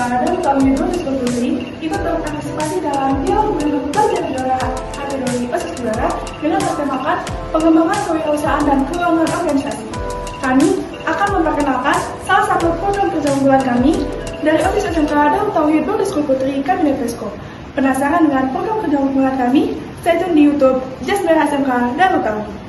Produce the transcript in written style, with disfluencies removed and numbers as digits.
Darut Tauhid Putri ikut berpartisipasi dalam dialog dengan pelajar juara kategori OSIS juara dengan bertemakan pengembangan kewirausahaan dan keuangan organisasi. Kami akan memperkenalkan salah satu program kerja unggulan kami dari OSIS SMK Darut Tauhid Putri Kabinet Pesko. Penasaran dengan program kerja unggulan kami? Stay tune di YouTube Just Merah SMK Darut Tauhid.